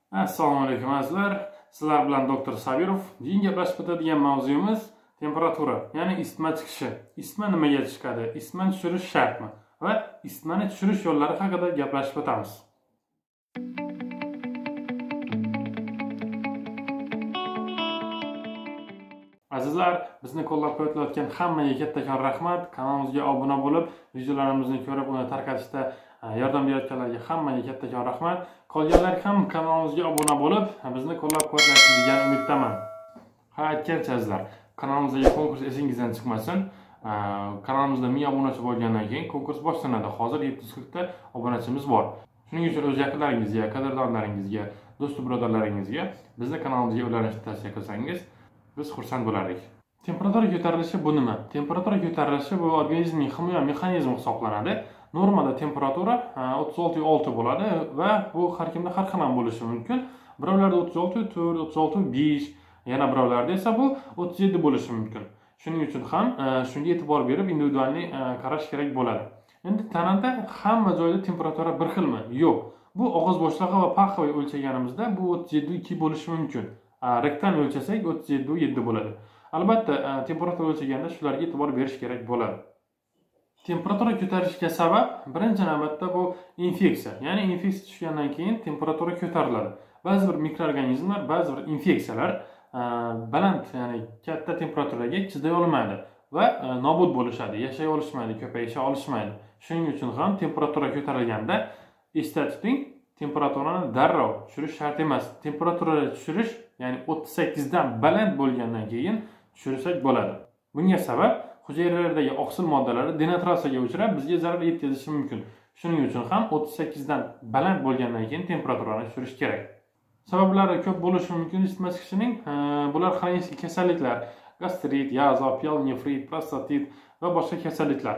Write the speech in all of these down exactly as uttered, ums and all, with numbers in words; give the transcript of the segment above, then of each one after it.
Assalomu alaykum azizlar. Sizlar bilan doktor Sabirov. Bugun gaplashib o'tadigan mavzuyimiz temperatura, ya'ni isitma chiqishi. Isitma nimaga chiqadi? Isitmani tushirish shartmi? Va isitmani tushirish yo'llari haqida gaplashib o'tamiz. Azizlar, bizni qo'llab qo'yayotgan hammaga kattakon rahmat. Kanalimizga obuna bo'lib, videolarimizni ko'rib, uni tarqatishda yordam berayotganlarga hammaga kattakon rahmat. Qolganlar ham kanalimizga obuna bo'lib, bizni qo'llab qo'yasizlar degan umiddaman. Ha, aytgancha azizlar, kanalimizga konkurs esingizdan chiqmasin. Kanalimizda ming obunachi bo'lgandan keyin konkurs boshlanadi. Hozir yetti yuz qirq ta obunachimiz bor. Shuning uchun o'z yaqinlaringizga, qadrdonlaringizga, do'st birodarlaringizga bizni kanalimizga ulanishni tavsiya qilsangiz, biz xursand bo'lardik. Temperatura ko'tarilishi bu nima? Temperatura ko'tarilishi bu organizmning himoya mexanizmi hisoblanadi. Normada temperatura o'ttiz olti olti bo'ladi va bu har kimda har xil bo'lishi mumkin. Birovlarda o'ttiz olti to'rt, o'ttiz olti besh, yana birovlarda esa bu o'ttiz yetti bo'lishi mumkin. Shuning uchun ham shunga e'tibor berib individualni qarash kerak bo'ladi. Endi tanada hamma joyda temperatura bir xilmi? Yo'q. Bu og'iz bo'shlig'i va pahva o'lchaganimizda bu o'ttiz yetti ikki bo'lishi mumkin. Rektan o'lchasak o'ttiz yetti yetti bo'ladi. Albatta, temperatura o'lchaganda shularga e'tibor berish kerak bo'ladi. Temperatura ko'tarishga sabab birinchi navbatda bu infeksiya. Ya'ni infeksiya tushgandan keyin temperatura ko'tariladi. Ba'zi bir mikroorganizmlar, ba'zi bir infeksiyalar baland, ya'ni katta temperaturaga chiday olmaydi va nobud bo'lishadi, yashay olishmaydi, ko'payisha olishmaydi. Shuning uchun ham temperatura ko'tarilganda esda tuting, temperaturani darrov tushirish shart emas. Temperaturani tushirish, ya'ni o'ttiz sakkiz dan baland bo'lgandan keyin tushirsak bo'ladi. Bunga sabab hujayralardagi oqsil moddalari denatratsiyaga uchrab, bizga zarar yetkazishi mumkin. Shuning uchun ham o'ttiz sakkiz dan baland bo'lgandan keyin temperaturani tushirish kerak. Sabablari ko'p bo'lishi mumkin isitma chiqishining. Bular xronik kasalliklar, gastrit, yazva, pyelonefrit, prostatit va boshqa kasalliklar.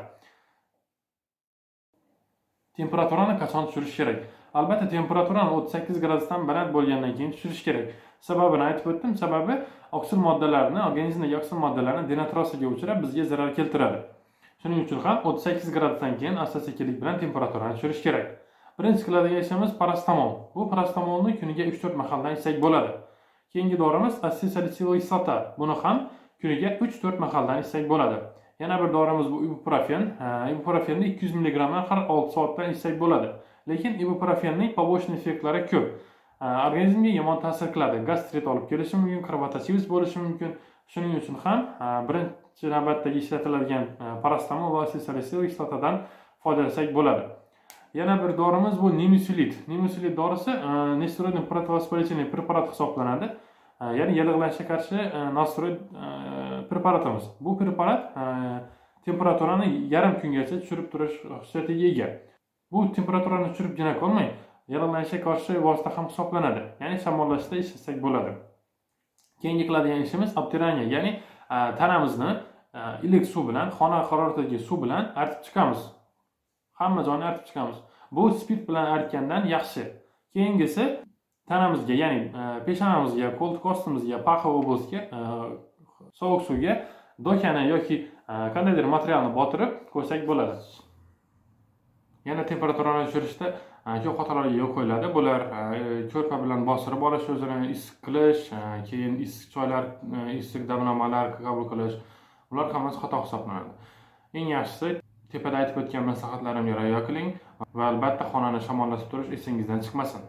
Temperaturani qachon tushirish kerak? Albatta, temperaturani o'ttiz sakkiz gradusdan baland bo'lgandan keyin tushirish kerak. Sababini aytib o'tdim. Sababi oksil moddalarni, organizmdagi oksil moddalarni denatratsiyaga uchrab bizga zarar keltiradi. Shuning uchun ham o'ttiz sakkiz gradusdan keyin asta-sekinlik bilan temperaturani tushirish kerak. Birinchi qiladigan ishimiz parastamol. Bu parastamolni kuniga uch to'rt mahaldan ichsak bo'ladi. Keyingi dorimiz asetilsalicil kislota. Buni ham kuniga uch to'rt mahaldan ichsak bo'ladi. Yana bir dorimiz bu ibuprofen. Ibuprofenni ikki yuz milligramm har olti soatdan ichsak bo'ladi. Lekin ibuprofenning побочный effektlari ko'p. Organizmga yomon ta'sir qiladi. Gastrit olib kelishi mumkin, krovotosivis bo'lishi mumkin. Shuning uchun ham birinchi navbatdagi ishlatiladigan parastamol va asetilsalicil kislotadan foydalansak bo'ladi. Yana bir dorimiz bu nimesulid. Nimesulid dorisi nesteroidni protovospolitiniy preparat hisoblanadi. Ya'ni yallig'lanishga qarshi nesteroid preparatimiz. Bu preparat temperaturani yarim kungacha tushirib turish xususiyatiga ega. Bu temperaturani tushiribgina qolmay, yallig'lanishga qarshi vosita ham hisoblanadi. Ya'ni shamollashda ishlatsak bo'ladi. Keyingi qiladigan ishimiz obtiraniya, ya'ni tanamizni iliq suv bilan, xona haroratidagi suv bilan artib chiqamiz. Hamma joyni artib chiqamiz. Bu spirt bilan artgandan yaxshi. Keyingisi tanamizga, ya'ni peshonamizga, qo'ltiq ostimizga, pahva oblastga sovuq suvga dokani yoki qandaydir materialni botirib qo'ysak bo'ladi. Yana temperaturani tushirishda ko'p xatolarga yo'l qo'yiladi. Bular ko'rpa bilan bostirib olish, o'zini issiq qilish, keyin issiq choylar, issiq damlamalar qabul qilish. Bular hammasi xato hisoblanadi. Eng yaxshisi tepada aytib o'tgan maslahatlarimga rioya qiling va albatta xonani shamollatib turish esingizdan chiqmasin.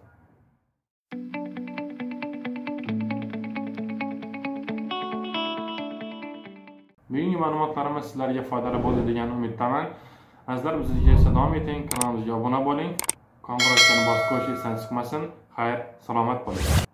Bugungi ma'lumotlarimiz sizlarga foydali bo'ldi degan umiddaman. Azizlar, bizga davom eting, kanalimizga obuna bo'ling. Qo'ng'iroqchani bosib qo'yish esdan chiqmasin. Xayr, salomat bo'ling.